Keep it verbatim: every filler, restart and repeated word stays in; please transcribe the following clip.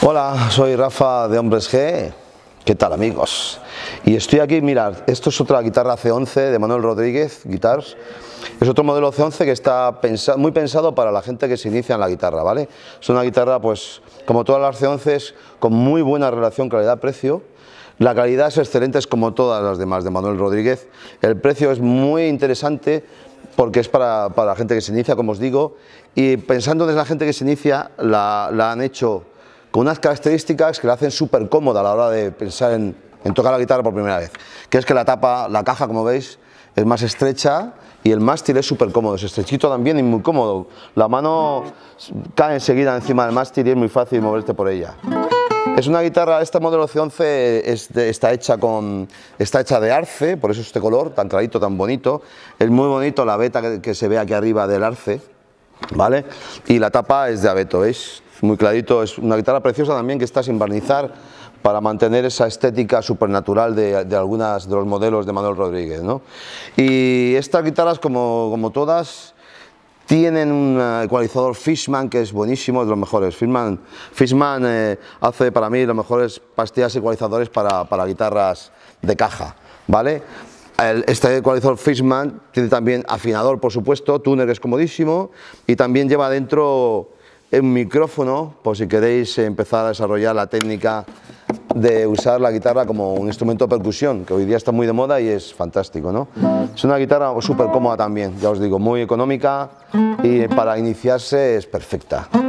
Hola, soy Rafa de Hombres G. ¿Qué tal, amigos? Y estoy aquí, mirad, esto es otra guitarra C once de Manuel Rodríguez Guitars. Es otro modelo C once que está pensado, muy pensado para la gente que se inicia en la guitarra, ¿vale? Es una guitarra, pues, como todas las C once, con muy buena relación calidad-precio. La calidad es excelente, es como todas las demás de Manuel Rodríguez. El precio es muy interesante porque es para, para la gente que se inicia, como os digo. Y pensando en la gente que se inicia, la, la han hecho con unas características que la hacen súper cómoda a la hora de pensar en, en tocar la guitarra por primera vez. Que es que la tapa, la caja, como veis, es más estrecha y el mástil es súper cómodo, es estrechito también y muy cómodo. La mano cae enseguida encima del mástil y es muy fácil moverte por ella. Es una guitarra, esta modelo C once es de, está, hecha con, está hecha de arce, por eso este color tan clarito, tan bonito. Es muy bonito la veta que, que se ve aquí arriba del arce, ¿vale? Y la tapa es de abeto, ¿veis? Muy clarito, es una guitarra preciosa también que está sin barnizar para mantener esa estética supernatural de, de algunas de los modelos de Manuel Rodríguez, ¿no? Y estas guitarras, como, como todas, tienen un ecualizador Fishman que es buenísimo, es de los mejores. Fishman, Fishman eh, hace para mí los mejores pastillas ecualizadores para, para guitarras de caja, ¿vale? El, este ecualizador Fishman tiene también afinador, por supuesto, tuner que es comodísimo y también lleva dentro un micrófono por si queréis empezar a desarrollar la técnica de usar la guitarra como un instrumento de percusión, que hoy día está muy de moda y es fantástico, ¿no? Es una guitarra súper cómoda también, ya os digo, muy económica y para iniciarse es perfecta.